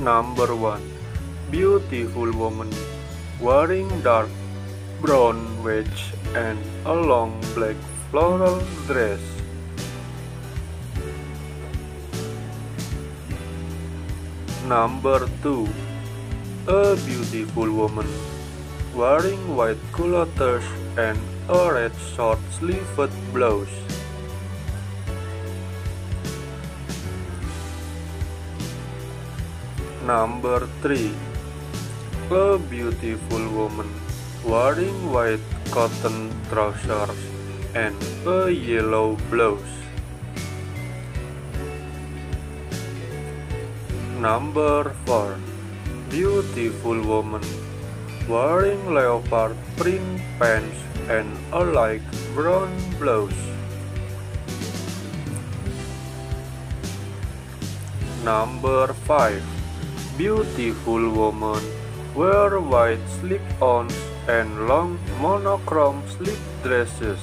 Number 1. Beautiful woman wearing dark brown wedge and a long black floral dress. Number 2. A beautiful woman wearing white culottes and a red short-sleeved blouse. Number 3. A beautiful woman wearing white cotton trousers and a yellow blouse. Number 4. Beautiful woman wearing leopard print pants and a light brown blouse. Number 5. Beautiful woman wear white slip-ons and long monochrome slip dresses.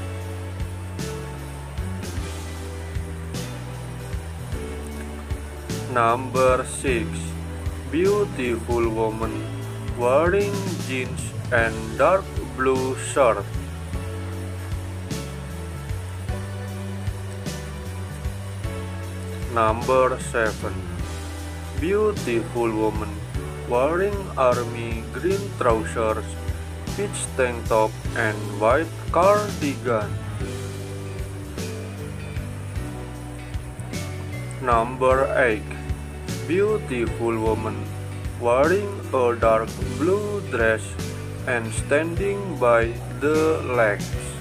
Number 6. Beautiful woman wearing jeans and dark blue shirt. Number 7. Beautiful woman wearing army green trousers, peach tank top and white cardigan. Number 8. Beautiful woman wearing a dark blue dress and standing by the legs.